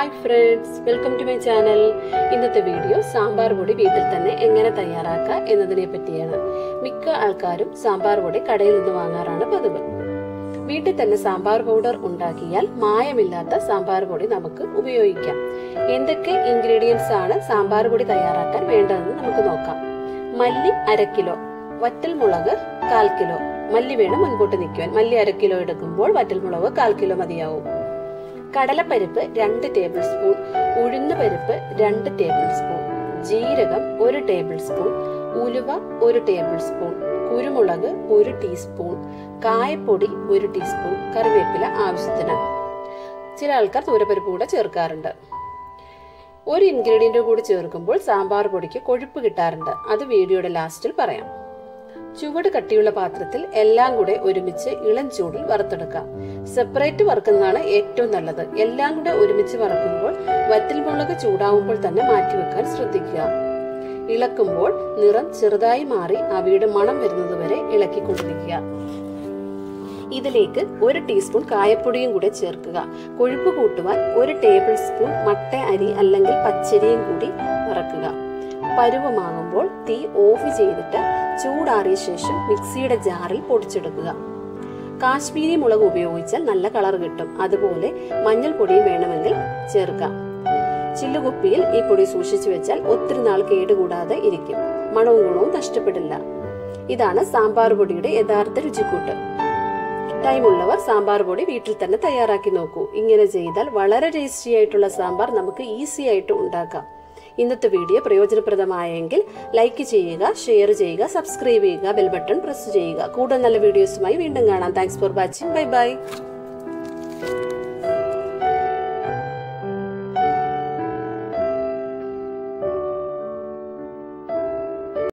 Hi friends, welcome to my channel. ഇന്നത്തെ video sambar പൊടി വീട്ടിൽ തന്നെ എങ്ങനെ തയ്യാറാക്കാം എന്നതിനെ പറ്റിയാണ്. മിക്ക ആൾക്കാരും സാമ്പാർ പൊടി കടയിൽ നിന്ന് വാങ്ങാറാണ് പതിവ്. വീട്ടിൽ തന്നെ സാമ്പാർ പൗഡർ ഉണ്ടാക്കിയാൽ മായമില്ലാത്ത സാമ്പാർ പൊടി നമുക്ക് ഉപയോഗിക്കാം. എന്തൊക്കെ ഇൻഗ്രീഡിയൻസ് ആണ് സാമ്പാർ പൊടി തയ്യാറാക്കാൻ വേണ്ടതെന്ന് നമുക്ക് നോക്കാം. മല്ലി 1/2 കിലോ, വറ്റൽ മുളക് 1/4 കിലോ. മല്ലി വേണം മുൻപോട്ട് നിൽക്കുവാൻ. മല്ലി 1/2 കിലോ എടുക്കുമ്പോൾ വറ്റൽ മുളക് 1/4 കിലോ മതിയാവും. കടലപ്പരിപ്പ് 2 ടേബിൾ സ്പൂൺ, ഉഴുന്ന് പരിപ്പ് 2 ടേബിൾ സ്പൂൺ, ജീരകം 1 ടേബിൾ സ്പൂൺ, ഉലുവ 1 ടേബിൾ സ്പൂൺ, കുരുമുളക് 1 ടീസ്പൂൺ, കായപ്പൊടി 1 ടീസ്പൂൺ, കറിവേപ്പില ആവശ്യത്തിന്. ചില ആൾക്കാർ തൂരപ്പരിപ്പ് കൂടെ ചേർക്കാറുണ്ട്. ഒരു ഇൻഗ്രീഡിയന്റ് കൂടി ചേർക്കുമ്പോൾ സാമ്പാർ പൊടിക്ക് കൊഴുപ്പ് കിട്ടാറുണ്ട്. അത് വീഡിയോയുടെ ലാസ്റ്റിൽ പറയാം. ചുവട് കട്ടിയുള്ള പാത്രത്തിൽ എല്ലാം കൂടെ ഒരുമിച്ച് ഇളം ചൂടിൽ വറുത്തെടുക്കാം. സെപ്പറേറ്റ് വറുക്കുന്നതാണ് ഏറ്റവും നല്ലത്. എല്ലാം കൂടെ ഒരുമിച്ച് വറുക്കുമ്പോൾ വറ്റൽ മുളക് ചൂടാവുമ്പോൾ തന്നെ മാറ്റിവെക്കാൻ ശ്രദ്ധിക്കുക. ഇളക്കുമ്പോൾ നിറം ചെറുതായി മാറി അവയുടെ മണം വരുന്നത് വരെ ഇളക്കിക്കൊണ്ടിരിക്കുക. ഇതിലേക്ക് 1 ടീസ്പൂൺ കായപ്പൊടിയും കൂടെ ചേർക്കുക. കൊഴുപ്പ് കൂട്ടുവാൻ 1 ടേബിൾ സ്പൂൺ മട്ട അരി അല്ലെങ്കിൽ പച്ചരിയും കൂടി വറക്കുക. പരുവമാകുമ്പോൾ തീ ഓഫ് ചെയ്തിട്ട് ചൂടാറിയ ശേഷം മിക്സിയുടെ ജാറിൽ പൊടിച്ചെടുക്കുക. കാശ്മീരി മുളക് ഉപയോഗിച്ചാൽ നല്ല കളർ കിട്ടും. അതുപോലെ മഞ്ഞൾപ്പൊടിയും വേണമെങ്കിൽ ചേർക്കാം. ചില്ലുകുപ്പിയിൽ ഈ പൊടി സൂക്ഷിച്ചു വെച്ചാൽ ഒത്തിരി നാൾ കേടുകൂടാതെ ഇരിക്കും. മണവും ഗുണവും നഷ്ടപ്പെടില്ല. ഇതാണ് സാമ്പാർ പൊടിയുടെ യഥാർത്ഥ രുചിക്കൂട്ട്. ടൈമുള്ളവർ സാമ്പാർ പൊടി വീട്ടിൽ തന്നെ തയ്യാറാക്കി നോക്കൂ. ഇങ്ങനെ ചെയ്താൽ വളരെ ടേസ്റ്റി ആയിട്ടുള്ള സാമ്പാർ നമുക്ക് ഈസി ആയിട്ട് ഉണ്ടാക്കാം. ഇന്നത്തെ വീഡിയോ പ്രയോജനപ്രദമായെങ്കിൽ ലൈക്ക് ചെയ്യുക, ഷെയർ ചെയ്യുക, സബ്സ്ക്രൈബ് ചെയ്യുക, ബെൽ ബട്ടൺ പ്രസ് ചെയ്യുക. കൂടുതൽ നല്ല വീഡിയോസുമായി വീണ്ടും കാണാം. Thanks for watching. Bye by.